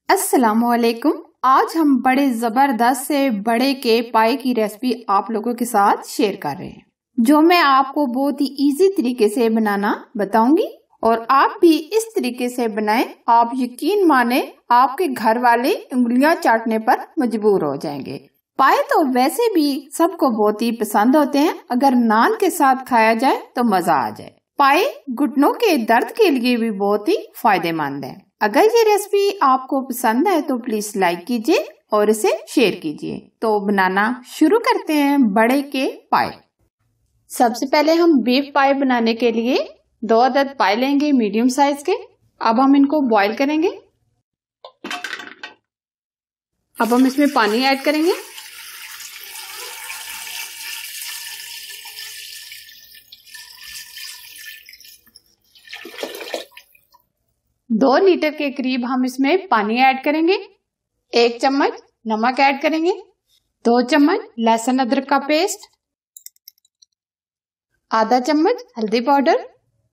अस्सलामुअलैकुम। आज हम बड़े जबरदस्त से बड़े के पाए की रेसिपी आप लोगों के साथ शेयर कर रहे हैं, जो मैं आपको बहुत ही इजी तरीके से बनाना बताऊंगी और आप भी इस तरीके से बनाएं। आप यकीन माने आपके घर वाले उंगलियां चाटने पर मजबूर हो जाएंगे। पाए तो वैसे भी सबको बहुत ही पसंद होते हैं, अगर नान के साथ खाया जाए तो मजा आ जाए। पाए घुटनों के दर्द के लिए भी बहुत ही फायदेमंद है। अगर ये रेसिपी आपको पसंद है तो प्लीज लाइक कीजिए और इसे शेयर कीजिए। तो बनाना शुरू करते हैं बड़े के पाए। सबसे पहले हम बीफ पाए बनाने के लिए 2 अदद पाए लेंगे मीडियम साइज के। अब हम इनको बॉईल करेंगे। अब हम इसमें पानी ऐड करेंगे। दो लीटर के करीब हम इसमें पानी ऐड करेंगे। 1 चम्मच नमक ऐड करेंगे। 2 चम्मच लहसुन अदरक का पेस्ट। आधा चम्मच हल्दी पाउडर।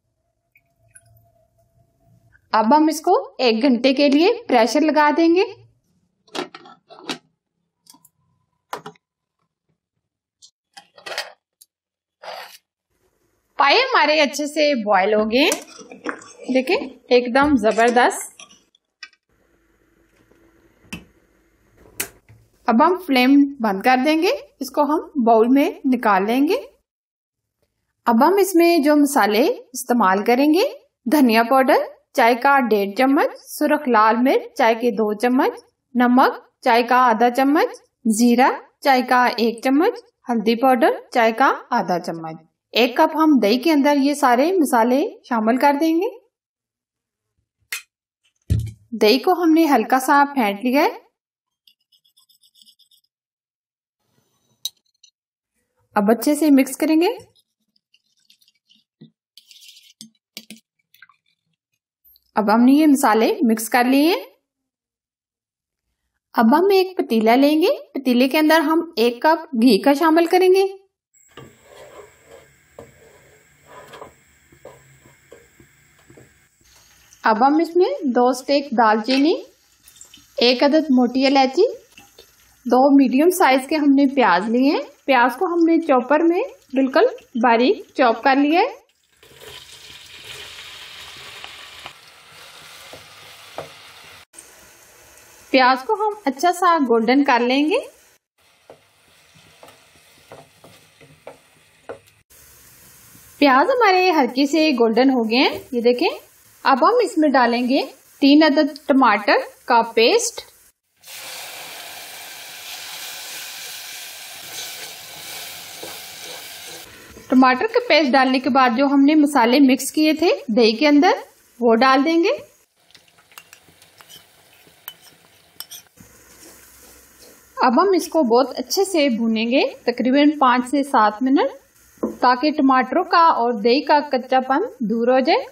अब हम इसको 1 घंटे के लिए प्रेशर लगा देंगे। पाए हमारे अच्छे से बॉईल हो गए, देखिए एकदम जबरदस्त। अब हम फ्लेम बंद कर देंगे, इसको हम बाउल में निकाल लेंगे। अब हम इसमें जो मसाले इस्तेमाल करेंगे, धनिया पाउडर चाय का 1.5 चम्मच, सुरख लाल मिर्च चाय के 2 चम्मच, नमक चाय का आधा चम्मच, जीरा चाय का 1 चम्मच, हल्दी पाउडर चाय का आधा चम्मच। 1 कप हम दही के अंदर ये सारे मसाले शामिल कर देंगे। दही को हमने हल्का सा फेंट लिया है। अब अच्छे से मिक्स करेंगे। अब हमने ये मसाले मिक्स कर लिए हैं। अब हम एक पतीला लेंगे। पतीले के अंदर हम 1 कप घी का शामिल करेंगे। अब हम इसमें 2 स्टेक दालचीनी, 1 अदद मोटी इलायची, 2 मीडियम साइज के हमने प्याज लिए हैं। प्याज को हमने चॉपर में बिल्कुल बारीक चॉप कर लिया है। प्याज को हम अच्छा सा गोल्डन कर लेंगे। प्याज हमारे हल्के से गोल्डन हो गए हैं, ये देखें। अब हम इसमें डालेंगे 3 अदद टमाटर का पेस्ट। टमाटर का पेस्ट डालने के बाद जो हमने मसाले मिक्स किए थे दही के अंदर, वो डाल देंगे। अब हम इसको बहुत अच्छे से भूनेंगे, तकरीबन 5 से 7 मिनट, ताकि टमाटरों का और दही का कच्चापन दूर हो जाए।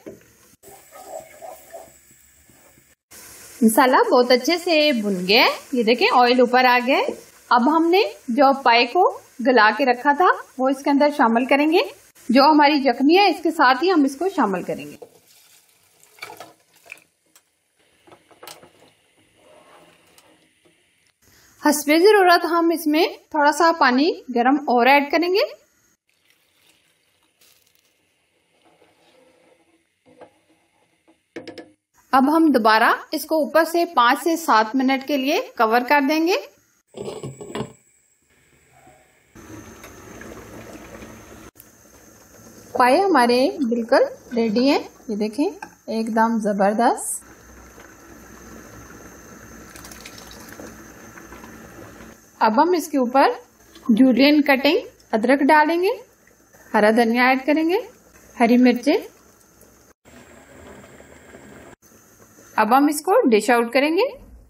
मसाला बहुत अच्छे से भुन गया है, ये देखें ऑयल ऊपर आ गया है। अब हमने जो पाए को गला के रखा था वो इसके अंदर शामिल करेंगे। जो हमारी यखनी है इसके साथ ही हम इसको शामिल करेंगे। हस्बे जरूरत हम इसमें थोड़ा सा पानी गरम और ऐड करेंगे। अब हम दोबारा इसको ऊपर से 5 से 7 मिनट के लिए कवर कर देंगे। पाए हमारे बिल्कुल रेडी हैं, ये देखें एकदम जबरदस्त। अब हम इसके ऊपर जूलियन कटिंग अदरक डालेंगे, हरा धनिया ऐड करेंगे, हरी मिर्चें। अब हम इसको डिश आउट करेंगे।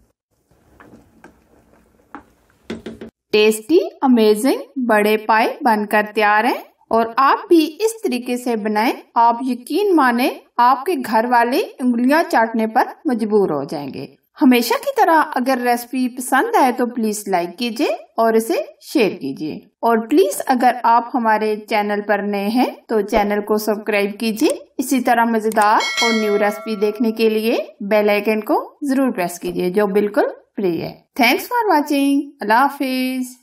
टेस्टी अमेजिंग बड़े पाए बनकर तैयार हैं और आप भी इस तरीके से बनाएं। आप यकीन माने आपके घर वाले उंगलियां चाटने पर मजबूर हो जाएंगे। हमेशा की तरह अगर रेसिपी पसंद आए तो प्लीज लाइक कीजिए और इसे शेयर कीजिए। और प्लीज अगर आप हमारे चैनल पर नए हैं तो चैनल को सब्सक्राइब कीजिए। इसी तरह मजेदार और न्यू रेसिपी देखने के लिए बेल आइकन को जरूर प्रेस कीजिए जो बिल्कुल फ्री है। Thanks for watching. Allah Hafiz.